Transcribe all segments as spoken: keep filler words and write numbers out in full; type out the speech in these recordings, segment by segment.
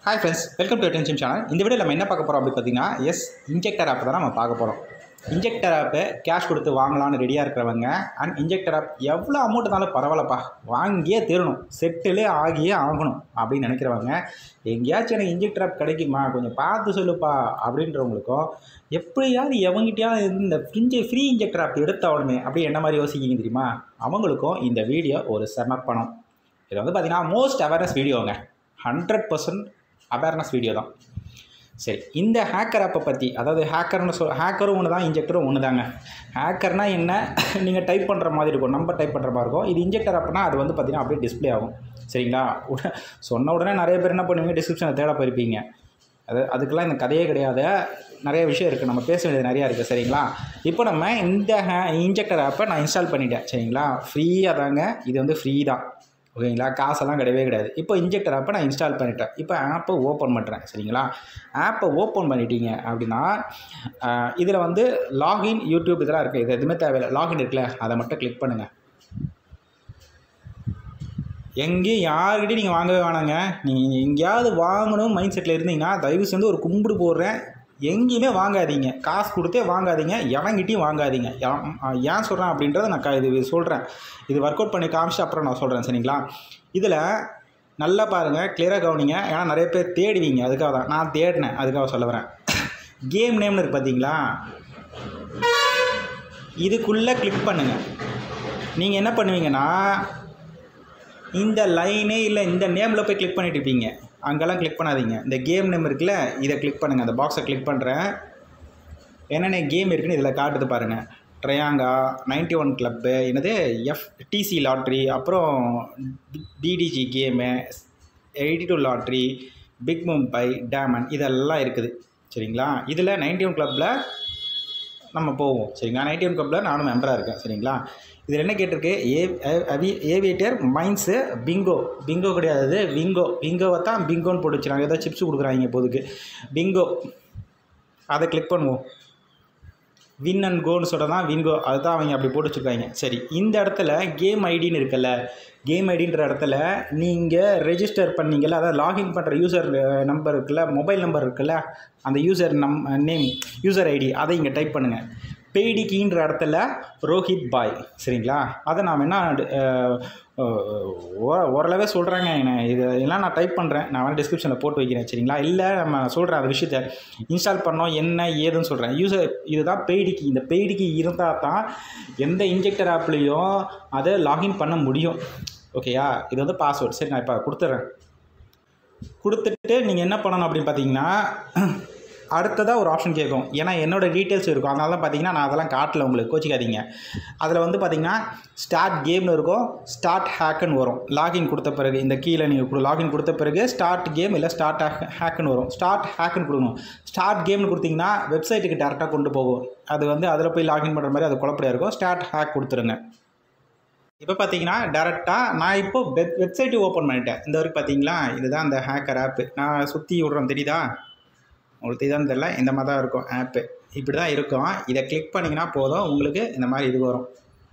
Hi friends, welcome to attention channel. இந்த video நம்ம என்ன பார்க்க போகிறோம் அப்படி பார்த்தீங்கன்னா, எஸ் இன்ஜெக்டர் ஆப் தான் நம்ம பார்க்க போகிறோம். இன்ஜெக்டர் ஆப்பை கேஷ் கொடுத்து வாங்கலான்னு ரெடியாக இருக்கிறவங்க அண்ட் இன்ஜெக்டர் ஆப் எவ்வளோ அமௌண்ட் இருந்தாலும் பரவாயில்லப்பா, வாங்கியே தீரணும், செட்டிலே ஆகியே ஆகணும் அப்படின்னு நினைக்கிறவங்க, எங்கேயாச்சும் எனக்கு இன்ஜெக்டர் ஆப் கிடைக்குமா, கொஞ்சம் பார்த்து சொல்லுப்பா அப்படின்றவங்களுக்கும், எப்படியாவது எவங்கிட்டையாவது இந்த ஃப்ரிஞ்சு ஃப்ரீ இன்ஜெக்டர் ஆப் எடுத்தாலுமே அப்படி என்ன மாதிரி யோசிக்கிங்க தெரியுமா, அவங்களுக்கும் இந்த வீடியோ ஒரு சமர்ப்பணம். இது வந்து பார்த்திங்கன்னா மோஸ்ட் அவேர்னஸ் வீடியோங்க, ஹண்ட்ரட் பர்சன்ட் அவேர்னஸ் வீடியோ தான். சரி, இந்த ஹேக்கர் ஆப்பை பற்றி, அதாவது ஹேக்கர்னு சொல் ஹேக்கரும் ஒன்று தான், இன்ஜெக்டரும் ஒன்று தாங்க. ஹேக்கர்னால் என்ன, நீங்கள் டைப் பண்ணுற மாதிரி இருக்கும், நம்பர் டைப் பண்ணுற மாதிரி இருக்கும். இது இன்ஜெக்டர் ஆப்னா அது வந்து பார்த்திங்கன்னா அப்படியே டிஸ்பிளே ஆகும். சரிங்களா, உட சொன்ன உடனே நிறைய பேர் என்ன பண்ணுவீங்க, டிஸ்கிரிப்ஷனில் தேட போயிருப்பீங்க. அது அதுக்கெல்லாம் இந்த கதையே கிடையாது, நிறைய விஷயம் இருக்குது, நம்ம பேச வேண்டியது நிறையா இருக்குது. சரிங்களா, இப்போ நம்ம இந்த ஹே இன்ஜெக்டர் ஆப்பை நான் இன்ஸ்டால் பண்ணிட்டேன். சரிங்களா, ஃப்ரீயாக தாங்க, இது வந்து ஃப்ரீ தான். ஓகேங்களா, காசெல்லாம் கிடையவே கிடையாது. இப்போ இன்ஜெக்டர் ஆப்பை நான் இன்ஸ்டால் பண்ணிட்டேன். இப்போ ஆப்பை ஓப்பன் பண்ணுறேன். சரிங்களா, ஆப்பை ஓப்பன் பண்ணிட்டீங்க அப்படின்னா இதில் வந்து லாகின் யூடியூப் இதெல்லாம் இருக்குது. இது எதுவுமே தேவையில்லை, லாகின் இருக்குல்ல, அதை மட்டும் கிளிக் பண்ணுங்கள். எங்கேயும் யாருக்கிட்டையும் நீங்கள் வாங்கவே வேணாங்க. நீங்கள் எங்கேயாவது வாங்கணும் மைண்ட் செட்டில் இருந்தீங்கன்னா தயவு செஞ்சு ஒரு கும்பிடு போடுறேன், எங்கேயுமே வாங்காதீங்க, காசு கொடுத்தே வாங்காதீங்க, எவங்கிட்டையும் வாங்காதீங்க. ஏன் சொல்கிறேன் அப்படின்றத நான் க இது சொல்கிறேன், இது ஒர்க் அவுட் பண்ணி காமிச்சு அப்புறம் நான் சொல்கிறேன். சரிங்களா, இதில் நல்லா பாருங்கள், கிளியராக கவனிங்க, ஏன்னா நிறைய பேர் தேடுவீங்க, அதுக்காக தான் நான் தேடினேன், அதுக்காக சொல்ல வரேன். கேம் நேம்னு இருக்குது பார்த்தீங்களா, இதுக்குள்ளே கிளிக் பண்ணுங்கள். நீங்கள் என்ன பண்ணுவீங்கன்னா இந்த லைனே இல்லை, இந்த நேமில் போய் கிளிக் பண்ணிட்டு இருப்பீங்க, அங்கெல்லாம் கிளிக் பண்ணாதீங்க. இந்த கேம் நேம் இருக்குல்ல, இதை கிளிக் பண்ணுங்கள். அந்த பாக்ஸை கிளிக் பண்ணுறேன், என்னென்ன கேம் இருக்குன்னு இதில் காட்டுது பாருங்கள். ட்ரையாங்கா, நைன்டி ஒன் கிளப்பு, என்னது எஃப் டிசி லாட்ரி, அப்புறம் TDG game, eighty two lottery, big Mumbai, diamond, இதெல்லாம் இருக்குது. சரிங்களா, இதில் நைன்டி ஒன் கிளப்பில் நம்ம போவோம். சரிங்களா, நைன்டி ஒன் கிளப்பில் நானும் மெம்பராக இருக்கேன். சரிங்களா, இதில் என்ன கேட்டிருக்கு, ஏ அவி ஏவியேட்டர் மைன்ஸு பிங்கோ, பிங்கோ கிடையாது விங்கோ, விங்கோவை தான் பிங்கோன்னு போட்டு வச்சுருக்காங்க, ஏதோ சிப்ஸ் கொடுக்குறாங்க இப்போதுக்கு, பிங்கோ, அதை கிளிக் பண்ணுவோம். வின் அண்ட் கோன்னு சொல்கிறது தான் விங்கோ, அதுதான் அவங்க அப்படி போட்டு வச்சுருக்காங்க. சரி, இந்த இடத்துல கேம் ஐடின்னு இருக்குல்ல, கேம் ஐடின்ற இடத்துல நீங்கள் ரெஜிஸ்டர் பண்ணிங்கல்ல, அதாவது லாகின் பண்ணுற யூசர் நம்பர் இருக்குல்ல, மொபைல் நம்பர் இருக்குல்ல, அந்த யூசர் நம் நேம் யூசர் ஐடி அதை இங்கே டைப் பண்ணுங்கள். பெய்டு கீன்ற இடத்துல ரோஹித் பாய். சரிங்களா, அதை நாம் என்ன ஓரளவே சொல்கிறாங்க, என்ன இது எல்லாம் நான் டைப் பண்ணுறேன், நான் வேணால் டிஸ்கிரிப்ஷனில் போட்டு வைக்கிறேன். சரிங்களா, இல்லை நம்ம சொல்கிறேன் அந்த விஷயத்தை இன்ஸ்டால் பண்ணோம் என்ன ஏதுன்னு சொல்கிறேன். யூசர் இதுதான் பெய்டு கீ, இந்த பெய்டு கீ இருந்தால் தான் எந்த இன்ஜெக்டர் ஆப்லேயும் அதை லாகின் பண்ண முடியும். ஓகேயா, இது வந்து பாஸ்வேர்டு. சரி, நான் இப்போ கொடுத்துட்றேன். கொடுத்துட்டு நீங்கள் என்ன பண்ணணும் அப்படின்னு பார்த்தீங்கன்னா, அடுத்ததாக ஒரு ஆப்ஷன் கேட்கும், ஏன்னா என்னோடய டீட்டெயில்ஸ் இருக்கும், அதனால தான் பார்த்தீங்கன்னா நான் அதெல்லாம் காட்டல, உங்களுக்கு கோச்சிக்காதீங்க. அதில் வந்து பார்த்தீங்கன்னா ஸ்டார்ட் கேம்னு இருக்கும், ஸ்டார்ட் ஹேக்குன்னு வரும். லாகின் கொடுத்த பிறகு இந்த கீழே நீங்கள் லாகின் கொடுத்த பிறகு ஸ்டார்ட் கேம் இல்லை ஸ்டார்ட் ஹேக்குன்னு வரும். ஸ்டார்ட் ஹேக்குன்னு கொடுக்கணும். ஸ்டார்ட் கேம்னு கொடுத்தீங்கன்னா வெப்சைட்டுக்கு டேரெக்டாக கொண்டு போகும், அது வந்து அதில் போய் லாகின் பண்ணுற மாதிரி அது குழப்படியாக இருக்கும். ஸ்டார்ட் ஹேக் கொடுத்துருங்க. இப்போ பார்த்தீங்கன்னா டேரெக்டாக நான் இப்போ வெப் வெப்சைட்டு ஓப்பன் பண்ணிட்டேன். இந்த வரைக்கும் பார்த்தீங்களா, இதுதான் அந்த ஹேக்கர் ஆப்பு. நான் சுற்றி விட்றேன், தெரியுதா உங்களுக்கு, தெரியுதான்னு தெரியல, இந்த மாதிரி தான் இருக்கும் ஆப்பு, இப்படி தான் இருக்கும். இதை கிளிக் பண்ணிங்கன்னா போதும், உங்களுக்கு இந்த மாதிரி இது வரும்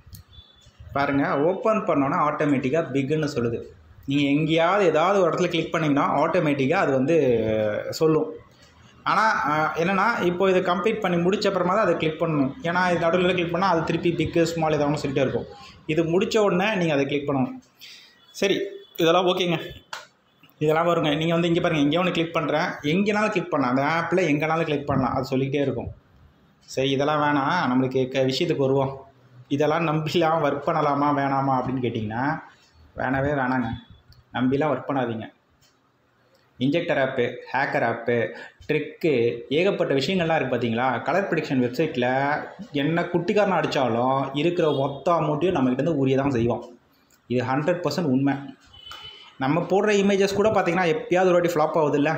பாருங்கள். ஓப்பன் பண்ணோன்னா ஆட்டோமேட்டிக்காக பிக்குன்னு சொல்லுது. நீங்கள் எங்கேயாவது ஏதாவது ஒரு இடத்துல கிளிக் பண்ணிங்கன்னா ஆட்டோமேட்டிக்காக அது வந்து சொல்லும். ஆனால் என்னென்னா இப்போ இதை கம்ப்ளீட் பண்ணி முடிச்ச அப்புறமா தான் அதை கிளிக் பண்ணணும், ஏன்னா இது நடுவில் கிளிக் பண்ணால் அது திருப்பி பிக்கு ஸ்மால் ஏதாவது சொல்லிட்டே இருக்கும். இது முடித்த உடனே நீங்கள் அதை கிளிக் பண்ணணும். சரி, இதெல்லாம் ஓகேங்க, இதெல்லாம் வருங்க. நீங்கள் வந்து இங்கே பாருங்கள், எங்கேயோ ஒன்று கிளிக் பண்ணுறேன், எங்கேனாலும் கிளிக் பண்ணலாம், அந்த ஆப்பில் எங்கேனாலும் கிளிக் பண்ணலாம், அது சொல்லிகிட்டே இருக்கும். சரி, இதெல்லாம் வேணாம், நம்மளுக்கு க விஷயத்துக்கு வருவோம். இதெல்லாம் நம்பிலாம் ஒர்க் பண்ணலாமா வேணாமா அப்படின்னு கேட்டிங்கன்னா வேணவே வேணாங்க, நம்பிலாம் ஒர்க் பண்ணாதீங்க. Injector app, hacker app, trick, ஏகப்பட்ட விஷயங்கள்லாம் இருக்குது பார்த்தீங்களா. கலர் ப்ரிடிக்ஷன் வெப்சைட்டில் என்ன குட்டிக்காரனை அடித்தாலும் இருக்கிற மொத்த அமௌண்ட்டையும் நம்மக்கிட்ட உரிய தான் செய்வோம். இது ஹண்ட்ரட் பர்சன்ட் உண்மை. நம்ம போடுற இமேஜஸ் கூட பார்த்திங்கன்னா எப்பயாவது ஒரு வாட்டி ஃப்ளாப் ஆகுது இல்லை,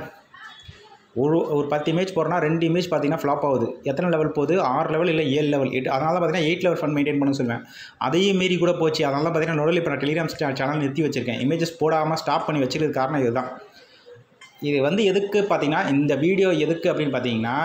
ஒரு ஒரு பத்து இமேஜ் போடுறோன்னா ரெண்டு இமேஜ் பார்த்திங்கன்னா ஃப்ளாப் ஆகுது. எத்தனை லெவல் போகுது, ஆறு லெவல் இல்லை ஏழு லெவல் எட்டு, அதனால தான் பார்த்திங்கன்னா எயிட் லெவல் ஃபன் மெயின்டைன் பண்ண சொல்லுவேன். அதையும் மீறி கூட போச்சு, அதனால தான் பார்த்திங்கன்னா நோடல் இப்போ நான் டெலிகிராம் சேனல் நிறுத்தி வச்சுருக்கேன், இமேஜஸ் போடாமல் ஸ்டாப் பண்ணி வச்சுருக்கிறது காரணம் இதுதான். இது வந்து எதுக்கு பார்த்திங்கன்னா, இந்த வீடியோ எதுக்கு அப்படின்னு பார்த்தீங்கன்னா,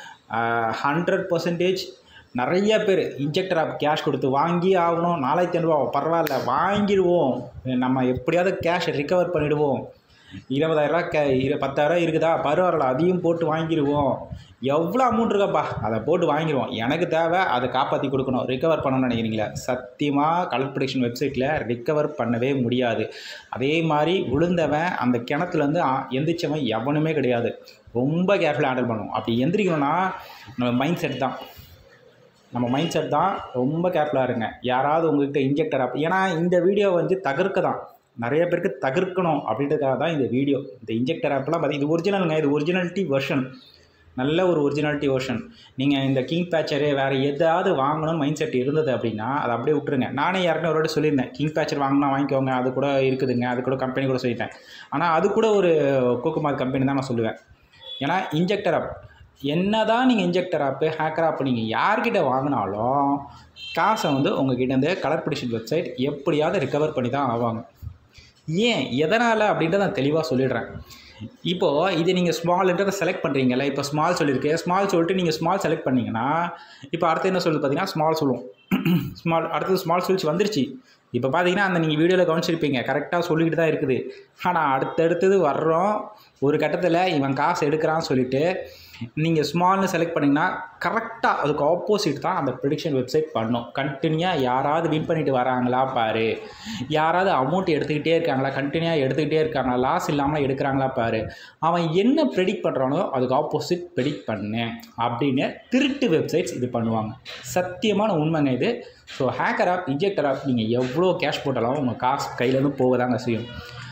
ஹண்ட்ரட் பர்சன்டேஜ் நிறைய பேர் இன்ஜெக்டர் ஆப் கேஷ் கொடுத்து வாங்கி ஆகணும், நாலாயிரத்தி ஐநூறுரூவா பரவாயில்ல வாங்கிடுவோம், நம்ம எப்படியாவது கேஷை ரிகவர் பண்ணிவிடுவோம் இருபதாயிரரூவா க இரு பத்தாயிரரூவா இருக்குதா, பரவாயில்ல அதையும் போட்டு வாங்கிடுவோம். எவ்வளோ அமௌண்ட் இருக்காப்பா அதை போட்டு வாங்கிடுவோம். எனக்கு தேவை அதை காப்பாற்றி கொடுக்கணும். ரிகவர் பண்ணணும்னு நினைக்கிறீங்களா? சத்தியமாக கலர் ப்ரொடக்ஷன் வெப்சைட்டில் ரிகவர் பண்ணவே முடியாது. அதே மாதிரி விழுந்தவன் அந்த கிணத்துலேருந்து எந்திரிச்சவன் எவனுமே கிடையாது. ரொம்ப கேர்ஃபுல்லாக ஹேண்டில் பண்ணுவோம். அப்படி எந்திரிக்கணும்னா நம்ம மைண்ட் செட் தான் நம்ம மைண்ட் செட் தான் ரொம்ப கேர்ஃபுல்லாக இருங்க. யாராவது உங்கள்கிட்ட இன்ஜெக்டர் ஆப், ஏன்னா இந்த வீடியோ வந்து தகர்க்க தான், நிறைய பேருக்கு தகர்க்கணும் அப்படின்றதுக்காக தான் இந்த வீடியோ. இந்த இன்ஜெக்டர் ஆப்லாம் பார்த்திங்க, இது ஒரிஜினலுங்க, இது ஒரிஜினாலிட்டி வெர்ஷன், நல்ல ஒரு ஒரிஜினாலிட்டி வெர்ஷன். நீங்கள் இந்த கிங் பேச்சரு வேறு எதாவது வாங்கணும்னு மைண்ட் செட் இருந்தது அப்படின்னா அதை அப்படியே விட்டுருங்க. நானே யாருக்குன்னு ஒரு வாட்டி சொல்லியிருந்தேன், கிங் பேச்சர் வாங்கினா வாங்கிக்கோங்க, அது கூட இருக்குதுங்க, அது கூட கம்பெனி கூட சொல்லிட்டேன். ஆனால் அது கூட ஒரு கோகுமார் கம்பெனி தான் நான் சொல்லுவேன். ஏன்னா இன்ஜெக்டர் ஆப் என்ன தான் நீங்கள் இன்ஜெக்டர் ஆப்பு ஹேக்கர் ஆப் நீங்கள் யார்கிட்ட வாங்கினாலும் காசை வந்து உங்கள்கிட்ட கலர் ப்ரொடக்ஷன் வெப்சைட் எப்படியாவது ரிகவர் பண்ணி தான் ஆவாங்க. ஏன் எதனால் அப்படின்றத நான் தெளிவாக சொல்லிடுறேன். இப்போது இது நீங்கள் ஸ்மால்ன்றதை செலக்ட் பண்ணுறீங்கல்ல, இப்போ ஸ்மால் சொல்லியிருக்கு, ஸ்மால் சொல்லிட்டு நீங்கள் ஸ்மால் செலக்ட் பண்ணிங்கன்னா இப்போ அடுத்து என்ன சொல்லுது பார்த்தீங்கன்னா ஸ்மால் சொல்லுவோம். ஸ்மால் அடுத்தது ஸ்மால் சொல்லிச்சு வந்துருச்சு. இப்போ பார்த்தீங்கன்னா அந்த நீங்கள் வீடியோவில் கவனிச்சிருப்பீங்க, கரெக்டாக சொல்லிக்கிட்டு தான் இருக்குது. ஆனால் அடுத்தடுத்தது வர்றோம் ஒரு கட்டத்தில் இவன் காசு எடுக்கிறான்னு சொல்லிவிட்டு நீங்கள் ஸ்மால்னு செலக்ட் பண்ணிங்கன்னா கரெக்டாக அதுக்கு ஆப்போசிட் தான் அந்த ப்ரெடிக்ஷன் வெப்சைட் பண்ணும். கண்டினியூவாக யாராவது வின் பண்ணிட்டு வராங்களா பாரு, யாராவது அமௌண்ட் எடுத்துக்கிட்டே இருக்காங்களா, கண்டினியூவாக எடுத்துக்கிட்டே இருக்காங்களா, லாஸ் இல்லாமல் எடுக்கிறாங்களா பாரு, அவன் என்ன ப்ரெடிக்ட் பண்ணுறானோ அதுக்கு ஆப்போசிட் ப்ரெடிக்ட் பண்ணு அப்படின்னு திருட்டு வெப்சைட்ஸ் இது பண்ணுவாங்க. சத்தியமான உண்மைங்க இது. So hacker app injector app நீங்கள் எவ்வளோ கேஷ் போட்டாலும் உங்கள் காசு கையிலேருந்து போகதாங்க செய்யும்.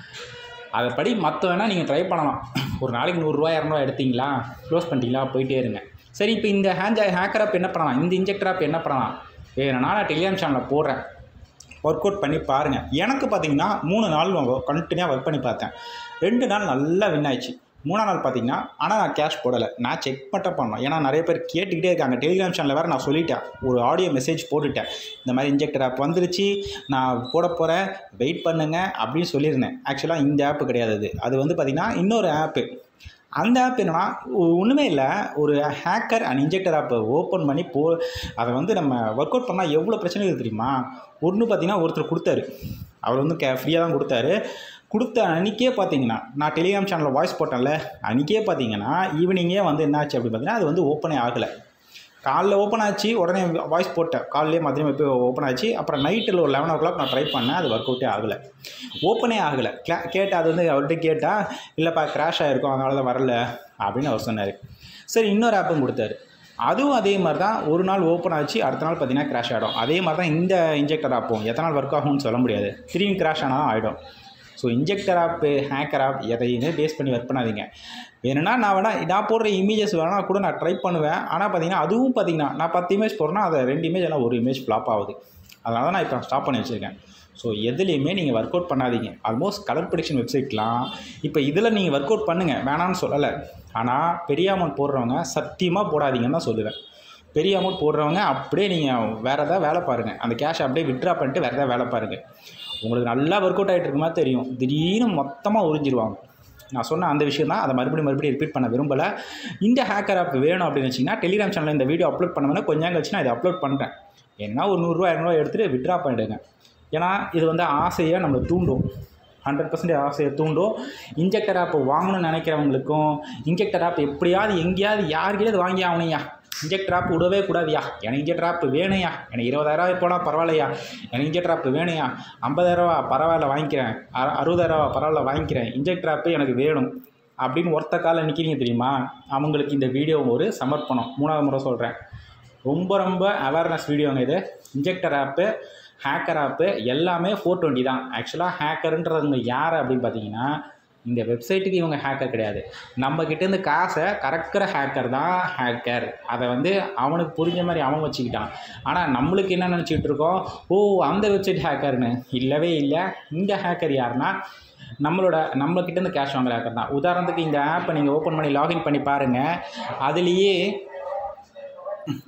அதை படி மற்ற வேணால் நீங்கள் ட்ரை பண்ணலாம். ஒரு நாளைக்கு நூறுரூவா இரநூறுவா எடுத்தீங்களா, க்ளோஸ் பண்ணிட்டீங்களா, போயிட்டே இருங்க. சரி, இப்போ இந்த ஹேண்ட் ஹேக்கர் ஆப் என்ன பண்ணலாம், இந்த இன்ஜெக்டர் ஆப் என்ன பண்ணலாம் வேணும்னா நான் டெலிகிராம் சேனலில் போடுறேன், ஒர்க் அவுட் பண்ணி பாருங்கள். எனக்கு பார்த்தீங்கன்னா மூணு நாள் கண்டினியூவாக ஒர்க் பண்ணி பார்த்தேன். ரெண்டு நாள் நல்லா வின் ஆயிடுச்சு. மூணாம் நாள் பார்த்தீங்கன்னா ஆனால் நான் கேஷ் போடலை, நான் செக் மட்டும் பண்ணோம். ஏன்னா நிறைய பேர் கேட்டுக்கிட்டே இருக்காங்க. டெலிகிராம் சேனலில் வேறு நான் சொல்லிட்டேன், ஒரு ஆடியோ மெசேஜ் போட்டுவிட்டேன், இந்த மாதிரி இன்ஜெக்டர் ஆப் வந்துருச்சு, நான் போட போகிறேன், வெயிட் பண்ணுங்க அப்படின்னு சொல்லியிருந்தேன். ஆக்சுவலாக இந்த ஆப்பு கிடையாது, அது அது வந்து பார்த்திங்கன்னா இன்னொரு ஆப்பு. அந்த ஆப் என்னன்னா ஒன்றுமே இல்லை, ஒரு ஹேக்கர் அண்ட் இன்ஜெக்டர் ஆப்பை ஓப்பன் பண்ணி போ அதை வந்து நம்ம ஒர்க் அவுட் பண்ணால் எவ்வளோ பிரச்சனைகள் தெரியுமா. ஒன்று பார்த்திங்கன்னா ஒருத்தர் கொடுத்தாரு, அவர் வந்து கே ஃப்ரீயாக தான் கொடுத்தாரு. கொடுத்த அன்றைக்கே பார்த்தீங்கன்னா நான் டெலிகிராம் சேனலில் வாய்ஸ் போட்டேன்ல, அன்றைக்கே பார்த்தீங்கன்னா ஈவினிங்கே வந்து என்னாச்சு அப்படின்னு பார்த்தீங்கன்னா அது வந்து ஓப்பனே ஆகலை. காலைல ஓப்பன் ஆச்சு, உடனே வாய்ஸ் போட்டேன், காலையிலே மதியம் எப்போ ஓப்பன் ஆச்சு. அப்புறம் நைட்டில் ஒரு லெவன் ஓ கிளாக் நான் ட்ரை பண்ணேன், அது ஒர்க் அவுட்டே ஆகலை, ஓப்பனே ஆகலை. கிளா கேட்டால் அது வந்து அவர்கிட்ட கேட்டால் இல்லைப்பா கிராஷ் ஆகிருக்கும் அதனால தான் வரல அப்படின்னு அவர் சொன்னார். சரி, இன்னொரு ஆப்பும் கொடுத்தாரு, அதுவும் அதே மாதிரி தான். ஒரு நாள் ஓப்பன் ஆச்சு, அடுத்த நாள் பார்த்தீங்கன்னா கிராஷ் ஆகிடும். அதே மாதிரி தான் இந்த இன்ஜெக்டர் ஆப்பும் எத்தனை நாள் ஒர்க் ஆகும்னு சொல்ல முடியாது, திரும்பி கிராஷ் ஆனால் ஆகிடும். So injector app hacker app எதையுமே பேஸ் பண்ணி ஒர்க் பண்ணாதீங்க. வேணும்னா நான் வேணால் நான் போடுற இமேஜஸ் வேணால் கூட நான் ட்ரை பண்ணுவேன். ஆனால் பார்த்தீங்கன்னா அதுவும் பார்த்தீங்கன்னா நான் பத்து இமேஜ் போடுறேன்னா அதை ரெண்டு இமேஜ் எல்லாம் ஒரு இமேஜ் ஃப்ளாப் ஆகுது. அதனால தான் நான் இப்போ ஸ்டாப் பண்ணி வச்சுருக்கேன். ஸோ எதுலேயுமே நீங்கள் ஒர்க் அவுட் பண்ணாதீங்க. ஆல்மோஸ்ட் கலர் ப்ரொடக்ஷன் வெப்சைட்லாம் இப்போ இதில் நீங்கள் ஒர்க் அவுட் பண்ணுங்கள், வேணான்னு சொல்லலை. ஆனால் பெரிய அமௌண்ட் போடுறவங்க சத்தியமாக போடாதீங்கன்னு தான் சொல்லுவேன். பெரிய அமௌண்ட் போடுறவங்க அப்படியே நீங்கள் வேறு எதாவது வேலை பாருங்கள், அந்த கேஷை அப்படியே விட்ரா பண்ணிட்டு வேறு எதாவது வேலை பாருங்கள். உங்களுக்கு நல்லா ஒர்க் அவுட் ஆகிட்டு இருக்குமா தெரியும், திடீர்னு மொத்தமாக உறிஞ்சிருவாங்க. நான் சொன்ன அந்த விஷயம் தான், அதை மறுபடியும் மறுபடியும் ரிப்பீட் பண்ண விரும்பலை. இந்த ஹேக்கர் ஆப் வேணும் அப்படின்னு வச்சிங்கன்னா டெலிகிராம் சேனலில் இந்த வீடியோ அப்லோட் பண்ணோன்னா கொஞ்சம் நேரம் கழிச்சு நான் இதை அப்லோட் பண்ணுறேன். ஏன்னா ஒரு நூறுரூவா இரநூறுவா எடுத்துகிட்டு விட்ரா பண்ணிவிடுங்க. ஏன்னா இது வந்து ஆசையாக நம்மளை தூண்டும், ஹண்ட்ரட் பர்சன்டேஜ் ஆசையை தூண்டும். இன்ஜெக்டர் ஆப் வாங்கணும்னு நினைக்கிறவங்களுக்கும் இன்ஜெக்டர் ஆப் எப்படியாவது எங்கேயாவது யாருக்கிட்டையாவது வாங்கி ஆகணும்யா, இன்ஜெக்டர் ஆப் விடவே கூடாதுயா, எனக்கு இன்ஜெக்டர் ஆப் வேணும்யா, எனக்கு இருபதாயிரரூவா போனால் பரவாயில்லையா, எனக்கு இன்ஜெக்டர் ஆப் வேணும்யா, ஐம்பதாயிரரூவா பரவாயில்ல வாங்கிக்கிறேன், அறுபதாயிரரூவா பரவாயில்ல வாங்கிக்கிறேன், இன்ஜெக்டர் ஆப்பு எனக்கு வேணும் அப்படின்னு ஒருத்த காலில் நிற்கிறீங்க தெரியுமா, அவங்களுக்கு இந்த வீடியோ ஒரு சமர்ப்பணம். மூணாவது முறை சொல்கிறேன், ரொம்ப ரொம்ப அவேர்னஸ் வீடியோங்க இது. இன்ஜெக்டர் ஆப்பு ஹேக்கர் ஆப்பு எல்லாமே ஃபோர் டுவெண்ட்டி தான். ஆக்சுவலாக ஹேக்கருன்றவங்க யார் அப்படின்னு பார்த்தீங்கன்னா இந்த வெப்சைட்டுக்கு இவங்க ஹேக்கர் கிடையாது, நம்மக்கிட்டேருந்து காசை கறக்கிற ஹேக்கர் தான் ஹேக்கர். அதை வந்து அவனுக்கு புரிஞ்ச மாதிரி அவன் வச்சுக்கிட்டான். ஆனால் நம்மளுக்கு என்ன நினச்சிக்கிட்டு இருக்கோம், ஓ அந்த வெப்சைட் ஹேக்கர்னு. இல்லவே இல்லை. இந்த ஹேக்கர் யாருன்னா நம்மளோட நம்மக்கிட்டேருந்து கேஷ் வாங்குற ஹேக்கர் தான். உதாரணத்துக்கு இந்த ஆப்பை நீங்கள் ஓப்பன் பண்ணி லாகின் பண்ணி பாருங்கள், அதுலேயே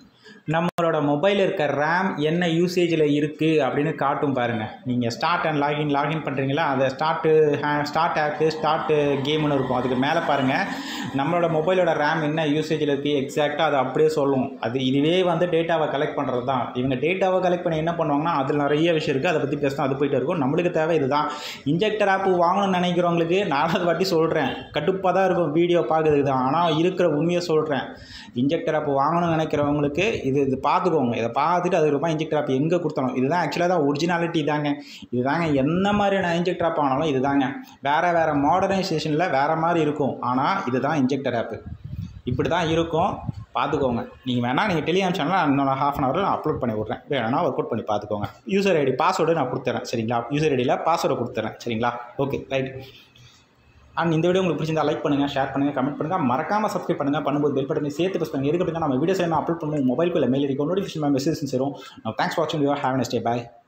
நம்மளோட மொபைலில் இருக்க ரேம் என்ன யூசேஜில் இருக்குது அப்படின்னு காட்டும் பாருங்கள். நீங்கள் ஸ்டார்ட் அண்ட் லாகின் லாகின் பண்ணுறீங்களா, அதை ஸ்டார்ட்டு ஸ்டார்ட் ஆப்பு ஸ்டார்ட்டு கேம்னு இருக்கும். அதுக்கு மேலே பாருங்கள் நம்மளோட மொபைலோட ரேம் என்ன யூசேஜில் இருக்குது எக்ஸாக்டாக அதை அப்படியே சொல்லும். அது இதுவே வந்து டேட்டாவை கலெக்ட் பண்ணுறது தான். இவங்க டேட்டாவை கலெக்ட் பண்ணி என்ன பண்ணுவாங்கன்னா அதில் நிறைய விஷயம் இருக்குது, அதை பற்றி பேசினா அது போய்ட்டு இருக்கும். நம்மளுக்கு தேவை இதுதான். இன்ஜெக்டர் ஆப்பு வாங்கணும்னு நினைக்கிறவங்களுக்கு நாலாவது வாட்டி சொல்கிறேன், கட்டுப்பாக தான் இருக்கும் வீடியோ பார்க்குறதுக்கு தான். ஆனால் இருக்கிற உண்மையை சொல்கிறேன், இன்ஜெக்டர் ஆப் வாங்கணும்னு நினைக்கிறவங்களுக்கு இது இது பார்த்துக்கோங்க. இதை பார்த்துட்டு அதுக்கப்புறமா இன்ஜெக்டர் ஆப் எங்கே கொடுத்தாலும் இதுதான் ஆக்சுவலாக தான் ஒரிஜினாலிட்டி தாங்க. இது தாங்க என்ன மாதிரியான இன்ஜெக்டர் ஆப் ஆனாலும் இது தாங்க. வேறு வேறு மாடர்னைசேஷனில் வேறு மாதிரி இருக்கும், ஆனால் இது தான் இன்ஜெக்டர் ஆப்பு. இப்படி தான் இருக்கும், பார்த்துக்கோங்க. நீங்கள் வேணால் நீங்கள் டெலிகிராம் சேனலில் இன்னொரு ஹாஃப் அன் ஹவரில் நான் அப்லோட் பண்ணி விட்றேன், வேணா ஒர்க் அவுட் பண்ணி பார்த்துக்கோங்க. யூசர் ஐடி பாஸ்வேர்டு நான் கொடுத்துறேன் சரிங்களா, யூசர் ஐடியில் பாஸ்வேர்டை கொடுத்துறேன் சரிங்களா. Okay right. அண்ட் இந்த வீடியோ உங்களுக்கு பிடிச்சிருந்தா லைக் பண்ணுங்கள், ஷேர் பண்ணுங்கள், கமெண்ட் பண்ணுங்கள், மறக்காமல் சப்ஸ்கிரைப் பண்ணுங்கள். பண்ணும்போது பெல் பட்டனை சேர்த்து ப்ரெஸ் பண்ணுங்கள். எதுக்கு அப்படின்னா நம்ம வீடியோஸ் எல்லாம் அப்லோட் பண்ணுவோம், மொபைலுக்கு இல்லை மெயில் அடிக்கும், நோட்டிஃபிகேஷன் மெசேஜ் சேரும். தேங்க்ஸ் ஃபார் வாட்சிங். You have a nice day. By.